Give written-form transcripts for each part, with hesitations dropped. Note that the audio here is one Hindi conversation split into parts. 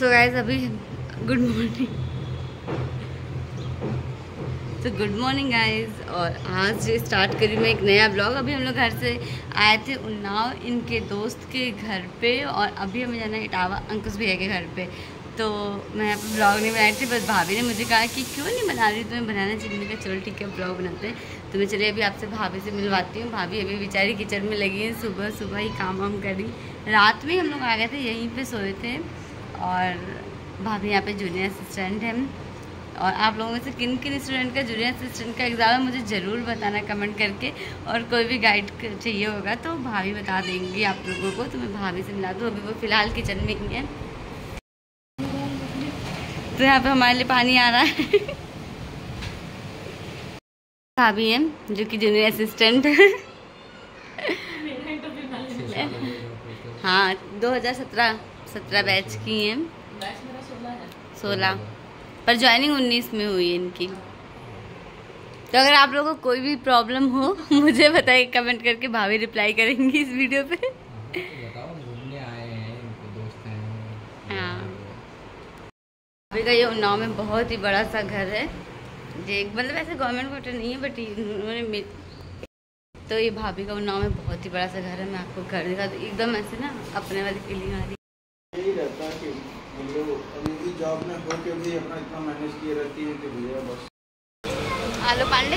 सो गाइस अभी गुड मॉर्निंग। तो गुड मॉर्निंग गाइस, और आज स्टार्ट करी मैं एक नया ब्लॉग। अभी हम लोग घर से आए थे उन्नाव इनके दोस्त के घर पे, और अभी हमें जाना है इटावा अंकुश भैया के घर पे। तो मैं यहाँ पर ब्लॉग नहीं बनाई थी, बस भाभी ने मुझे कहा कि क्यों नहीं बना रही, तुम्हें बनाना चाहिए। मैंने कहा चलो ठीक है ब्लॉग बनाते हैं। तो मैं चलिए अभी आपसे भाभी से मिलवाती हूँ। भाभी अभी बेचारी किचन में लगी है, सुबह सुबह ही काम वाम करी। रात में हम लोग आ गए थे, यहीं पे सोए थे। और भाभी यहाँ पे जूनियर असिस्टेंट है। और आप लोगों में से किन किन स्टूडेंट का जूनियर असिस्टेंट का एग्ज़ाम है मुझे ज़रूर बताना कमेंट करके। और कोई भी गाइड चाहिए होगा तो भाभी बता देंगी आप लोगों को। तो मैं भाभी से मिला दूँ, अभी वो फ़िलहाल किचन में ही है। तो यहाँ पे हमारे लिए पानी आ रहा है। भाभी है जो कि जूनियर असिस्टेंट है। हाँ 2017 बैच की हैं। 16 पर ज्वाइनिंग 19 में हुई है इनकी। तो अगर आप लोगों को कोई भी प्रॉब्लम हो मुझे बताइए कमेंट करके, भाभी रिप्लाई करेंगी इस वीडियो पे। घूमने आए हैं, इनके दोस्त हैं। हाँ भाभी का ये उन्नाव में बहुत ही बड़ा सा घर है। ये मतलब ऐसे गवर्नमेंट क्वार्टर नहीं है, बट उन्होंने तो ये भाभी का उन्नाव में बहुत ही बड़ा सा घर है। मैं आपको घर दिखा दूँ, एकदम ऐसे ना अपने वाली फीलिंग आ रही। यही रहता है कि हम लोग अभी भी जॉब में हो के भी अपना इतना मैनेज किए रहती है कि भैया बस। आलो Pandey,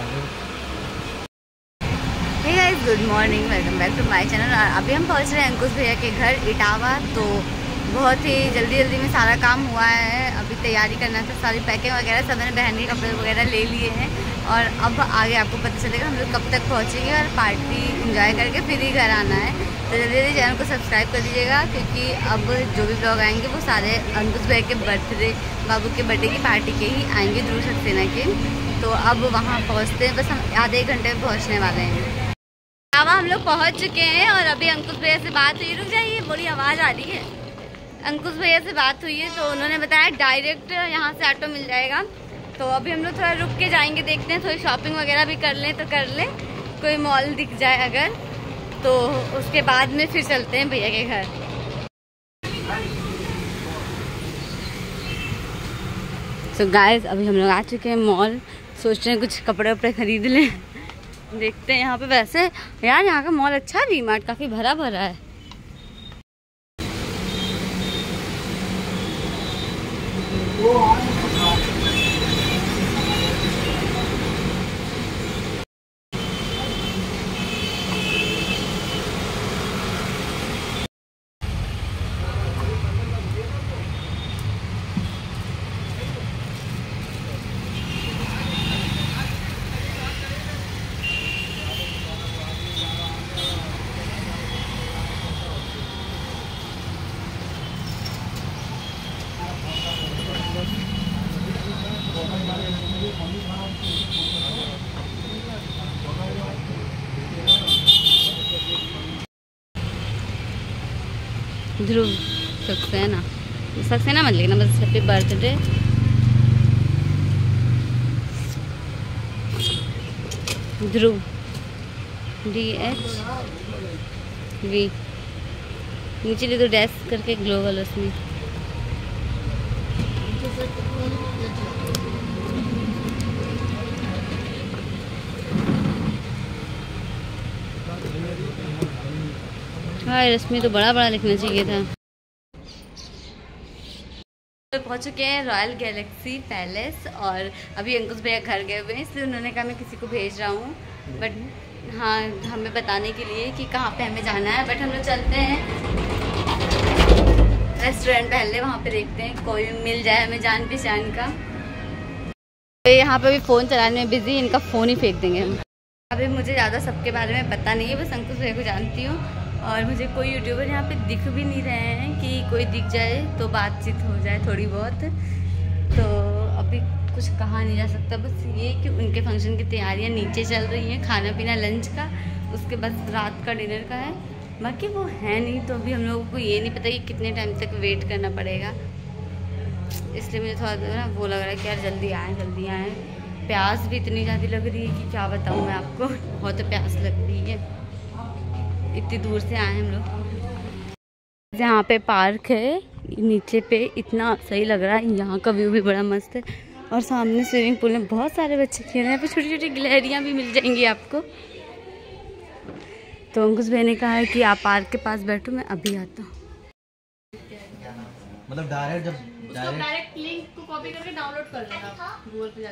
hey guys good morning, welcome back to my channel. अभी हम पहुंच रहे हैं अंकुश भैया के घर इटावा। तो बहुत ही जल्दी में सारा काम हुआ है। अभी तैयारी करना था, सारी पैकिंग वगैरह सब मैंने बहन के कपड़े वगैरह ले लिए हैं। और अब आगे आपको पता चलेगा हम लोग कब तक पहुँचेंगे, और पार्टी इंजॉय करके फिर ही घर आना है। तो जल्दी चैनल को सब्सक्राइब कर दीजिएगा, क्योंकि अब जो भी ब्लॉग आएंगे वो सारे अंकुश भाई के बर्थडे, बाबू के बर्थडे की पार्टी के ही आएंगे, ध्रुव सक्सेना के। तो अब वहाँ पहुँचते हैं, बस हम आधे 1 घंटे में पहुँचने वाले हैं। इटावा हम लोग पहुँच चुके हैं, और अभी अंकुश भैया से बात हुई। रुक जाइए, बड़ी आवाज़ आ रही है। अंकुश भैया से बात हुई है, तो उन्होंने बताया डायरेक्ट यहाँ से ऑटो मिल जाएगा। तो अभी हम लोग थोड़ा रुक के जाएंगे, देखते हैं थोड़ी शॉपिंग वगैरह भी कर लें तो कर लें, कोई मॉल दिख जाए अगर, तो उसके बाद में फिर चलते हैं भैया के घर। तो गाइस अभी हम लोग आ चुके हैं मॉल, सोच रहे हैं कुछ कपड़े वपड़े खरीद लें। देखते हैं यहाँ पे। वैसे यार यहाँ का मॉल अच्छा, वी मार्ट काफ़ी भरा भरा है। ध्रुव सक्सेना मत लिखना, बस हैप्पी बर्थडे। ध्रुव DHV नीचे ले दो डैश करके ग्लो कलर्स में। हाँ रश्मि तो बड़ा लिखना चाहिए था। तो पहुंच चुके हैं रॉयल गैलेक्सी पैलेस, और अभी अंकुश भैया घर गए हुए हैं, इसलिए उन्होंने कहा मैं किसी को भेज रहा हूँ, बट हाँ हमें बताने के लिए कि कहाँ पे हमें जाना है। बट हम लोग चलते हैं रेस्टोरेंट पहले, वहाँ पे देखते हैं कोई मिल जाए हमें जान पहचान का। तो यहाँ पे भी फ़ोन चलाने में बिजी, इनका फ़ोन ही फेंक देंगे हम। अभी मुझे ज़्यादा सबके बारे में पता नहीं है, बस अंकुश भैया को जानती हूँ। और मुझे कोई यूट्यूबर यहाँ पे दिख भी नहीं रहे हैं कि कोई दिख जाए तो बातचीत हो जाए थोड़ी बहुत। तो अभी कुछ कहा नहीं जा सकता, बस ये कि उनके फंक्शन की तैयारियाँ नीचे चल रही हैं, खाना पीना लंच का, उसके बाद रात का डिनर का है। बाकी वो है नहीं, तो अभी हम लोगों को ये नहीं पता कि कितने टाइम तक वेट करना पड़ेगा। इसलिए मुझे थोड़ा ना वो लग रहा है कि यार जल्दी आएँ। प्यास भी इतनी ज़्यादा लग रही है कि क्या बताऊँ मैं आपको, बहुत प्यास लग रही है। इतनी दूर से आए हम लोग। यहाँ पे पार्क है, नीचे पे इतना सही लग रहा है, यहाँ का व्यू भी बड़ा मस्त है और सामने स्विमिंग पूल में बहुत सारे बच्चे खेल रहे हैं। यहाँ पे छोटी छोटी गिलहरियाँ भी मिल जाएंगी आपको। तो अंकुश भाई ने कहा है कि आप पार्क के पास बैठो, मैं अभी आता हूँ। मतलब डायरेक्ट लिंक को कॉपी करके डाउनलोड कर लेना गूगल पे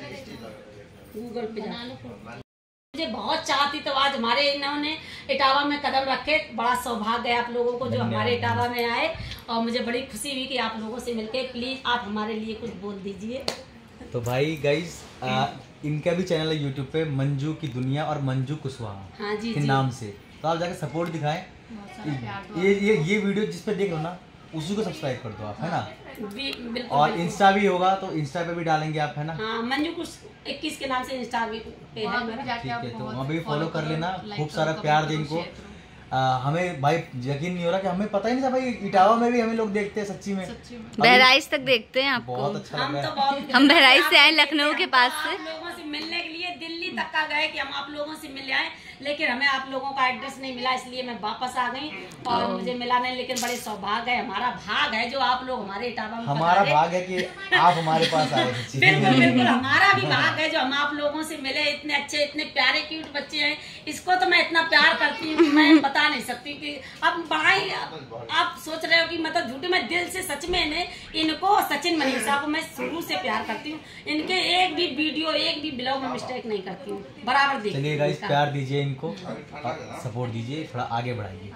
जाके। मुझे बहुत चाहती तो आज हमारे इन्होंने इटावा में कदम रखे, बड़ा सौभाग्य है आप लोगों को जो हमारे इटावा में आए और मुझे बड़ी खुशी हुई कि आप लोगों से मिलके। प्लीज आप हमारे लिए कुछ बोल दीजिए। तो भाई गाइस इनका भी चैनल है यूट्यूब पे, मंजू की दुनिया और मंजू कुशवाहा हाँ जी, के नाम से, तो आप जाके सपोर्ट दिखाएं। ये वीडियो जिस पे देख लो ना उसी को सब्सक्राइब कर दो आप, है ना। और इंस्टा भी होगा तो इंस्टा पे भी डालेंगे आप, है ना। हाँ, मंजू कुछ 21 के नाम से इंस्टा भी पे है मेरा। ठीक है, तो वहाँ भी फॉलो कर लेना, खूब सारा प्यार दें इनको। हमें भाई यकीन नहीं हो रहा कि हमें पता ही नहीं था भाई इटावा में भी हमें लोग देखते हैं सच्ची में। बहराइच तक देखते हैं आपको। बहुत अच्छा लग रहा है। हम बहराइच से आए, लखनऊ के पास से। आप लोगों से मिलने के लिए दिल्ली तक का गए कि हम आप लोगों से मिल आए, लेकिन हमें आप लोगों का एड्रेस नहीं मिला, इसलिए मैं वापस आ गई और मुझे मिला नहीं। लेकिन बड़े सौभाग्य है, हमारा भाग है जो आप लोग हमारे इटावा में, हमारा भाग है कि आप हमारे पास आए। बिल्कुल बिल्कुल हमारा भी भाग है जो हम आप लोगों से मिले। इतने अच्छे इतने प्यारे क्यूट बच्चे हैं, इसको तो मैं इतना प्यार करती हूँ मैं बता नहीं सकती कि अब बढ़ाई। आप सोच रहे हो कि मतलब झूठे, मैं दिल से सच में इनको सचिन मनीषा को मैं शुरू से प्यार करती हूँ। इनके एक भी वीडियो एक भी ब्लॉग में मिस्टेक नहीं करती हूँ, बराबर देखिए। चलिए गाइस प्यार दीजिए इनको, सपोर्ट दीजिए, थोड़ा आगे बढ़ाइए।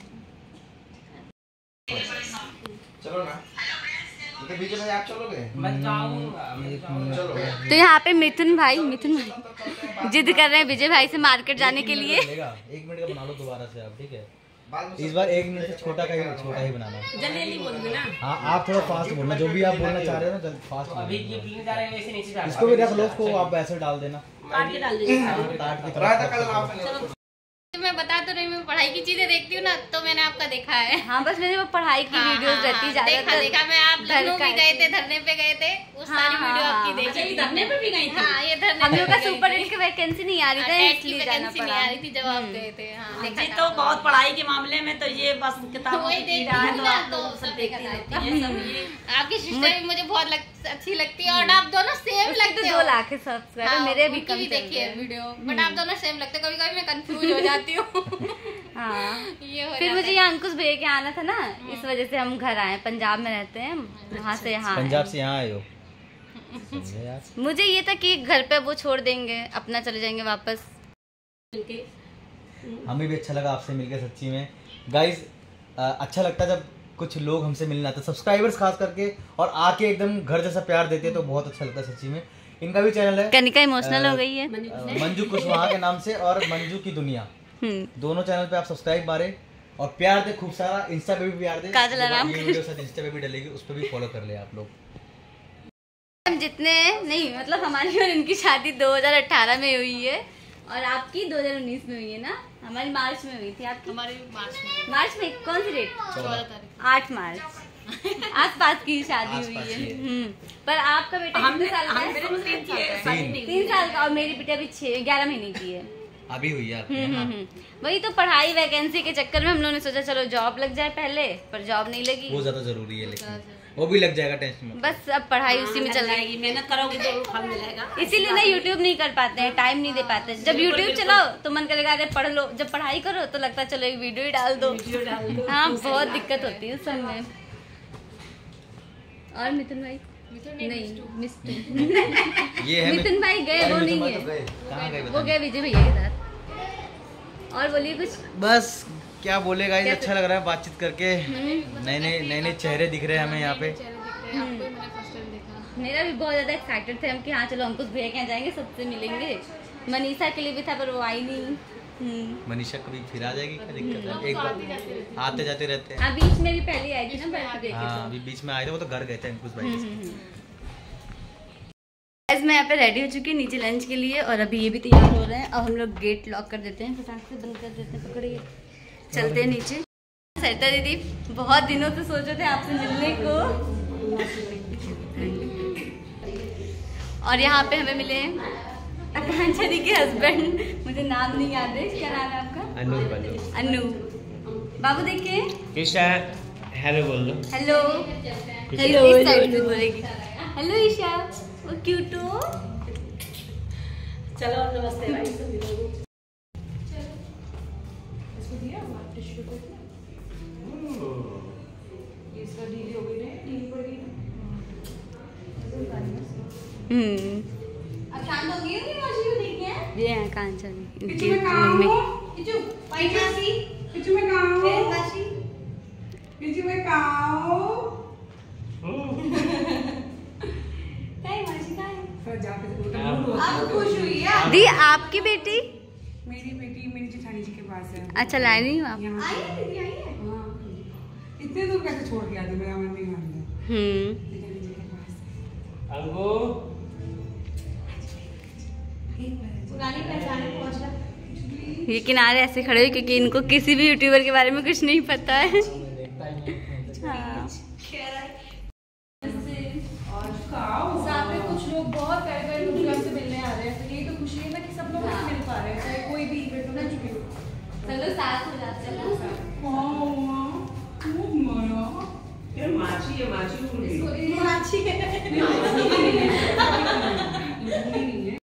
चलो ना, तो बीच में आप चलोगे? तो यहाँ पे मिथुन भाई जिद कर रहे हैं विजय भाई से मार्केट जाने के लिए। 1 मिनट का बना लो दोबारा से आप, ठीक है। इस बार 1 मिनट से छोटा ही बनाना। जल्दी बोलोगे ना। हाँ आप थोड़ा फास्ट बोलना, जो भी आप बोलना चाह रहे हो ना फास्ट बोलना। इसको भी रख लो, उसको आप ऐसे डाल देना, काट के डाल दीजिए। मैं बता तो रही, मैं पढ़ाई की चीजें देखती हूँ ना, तो मैंने आपका देखा है। हाँ बस मैंने वो पढ़ाई की वीडियोस रहती ज्यादा देखा। मैं आप लखनऊ भी गए थे, धरने पे गए थे, उस सारी वीडियो आपकी देखी। धरने पे भी गई थी। हाँ ये धरने, हम लोग का सुपर हिट की वैकेंसी नहीं आ रही थी, इसलिए जाना पड़ा। नहीं आ रही थी जब आप गए थे। हाँ जी, तो बहुत पढ़ाई के मामले में तो ये बस किताब तो सब देखती रहती है। आपकी सिस्टर भी मुझे बहुत अच्छी लगती है और आप दोनों सेम लगते हो। 2 लाख सब्सक्राइबर मेरे भी कम देखिए वीडियो, बट आप दोनों सेम लगते। कभी कभी मैं कंफ्यूज हो जाती हूँ। हाँ फिर मुझे यहाँ अंकुश भैया के आना था ना, इस वजह से हम घर आए। पंजाब में रहते हैं, वहाँ से यहाँ पंजाब से यहाँ आए हो। मुझे ये था कि घर पे वो छोड़ देंगे, अपना चले जाएंगे वापस। हमें भी अच्छा लगा आपसे मिलकर सच्ची में गाइस। अच्छा लगता है जब कुछ लोग हमसे मिलना आते, सब्सक्राइबर्स खास करके, और आके एकदम घर जैसा प्यार देते हैं, तो बहुत अच्छा लगता है सच्ची में। इनका भी चैनल है, कनिका इमोशनल हो गई है, मंजू कुशवाहा के नाम से, और मंजू की दुनिया। दोनों चैनल पे आप सब्सक्राइब मारे और प्यार दे खूब सारा। इंस्टा पे भी प्यार दे, ये वीडियो शायद इंस्टा पे भी डलेगी, उस पे भी फॉलो कर ले आप लोग। हम जितने नहीं, मतलब हमारी और इनकी शादी 2018 में हुई है और आपकी 2019 में हुई है ना। हमारी मार्च में हुई थी, आपकी हमारी मार्च में कौन सी डेट? 8 मार्च आस पास की शादी हुई है। पर आपका बेटा कितने साल का है? 3 साल का, और मेरी बेटी अभी 11 महीने की है, अभी हुई है। वही तो पढ़ाई वैकेंसी के चक्कर में हम लोगों ने सोचा चलो जॉब लग जाए पहले, पर जॉब नहीं लगी। वो ज्यादा जरूरी है, लेकिन वो भी लग जाएगा, टेंशन मत। बस अब पढ़ाई उसी में चल रही है। मेहनत करोगे तो फल मिलेगा। इसीलिए ना यूट्यूब नहीं कर पाते हैं, टाइम नहीं दे पाते। जब यूट्यूब चलाओ तो मन करेगा अरे पढ़ लो, जब पढ़ाई करो तो लगता है चलो एक वीडियो ही डाल दो। हाँ बहुत दिक्कत होती है उस समय। और मिथुन भाई नहीं मिस्टर ये है मिथुन भाई गए, वो नहीं है, कहाँ गए? वो गए विजय भैया के साथ। और बोलिए कुछ। बस क्या बोलेगा, ये अच्छा लग रहा है बातचीत करके। नए चेहरे दिख रहे हैं हमें यहाँ पे। मेरा भी बहुत ज्यादा एक्साइटेड थे हम कि हाँ चलो अंकुश भैया के यहाँ जाएंगे, सबसे मिलेंगे। मनीषा के लिए भी था पर वो आई नहीं। मनीषा कभी फिर आ जाएगी, क्या दिक्कत है? एक बार आते जाते रहते हैं। बीच में भी पहले आई थी ना बर्थडे के। हाँ अभी बीच में आए थे, वो तो घर गए थे अंकुश भाई के साथ। मैं यहाँ पे रेडी हो चुकी हूँ नीचे लंच के लिए, और अभी ये भी तैयार हो रहे हैं। अब हम लोग गेट लॉक कर देते हैं, फटाक से बंद कर देते हैं, पकड़िए चलते हैं नीचे। सरिता दीदी बहुत दिनों से सोच रहे थे आपसे मिलने को, और यहाँ पे हमें मिले आकांक्षा दी के हस्बैंड, मुझे नाम नहीं याद है, क्या नाम है आपका? अनु। बाबू देखिए हेलो बोल दो। हेलो हेलो इस साइड से बोलेगी। हेलो ईशा, वो क्यूट हो। चलो नमस्ते भाई सभी लोगों। अब शांत हो गई होगी मौसी को देख के? ये है कांचन किचु में कहाँ मम्मी। हो? किचु पाई मासी किचु में कहाँ हो? मासी किचु में कहाँ हो? काय मासी काय सर जाके तो बोलता आप खुश हुई है दी। आपकी बेटी मेरी बेटी मेरी जेठानी जी के पास है। अच्छा लाई नहीं हूँ आप। यहाँ आई है दीदी आई है। हाँ इतने दूर कैसे छोड़ के आते मेरा मन नहीं मानता। जेठानी जी के पास है। अंगू पुरानी पहचाने पहुंचा। ये किनारे ऐसे खड़े हुए क्योंकि इनको किसी भी यूट्यूबर के बारे में कुछ नहीं पता है। हाँ। साथ में कुछ लोग बहुत प्यारे लोग हमसे मिलने आ रहे हैं, तो यही तो खुशी है ना कि सब लोग मिल पा रहे हैं, चाहे कोई भी इवेंट हो ना चुकी हो। चलो साथ हो जाते हैं ना। ये माची माची है।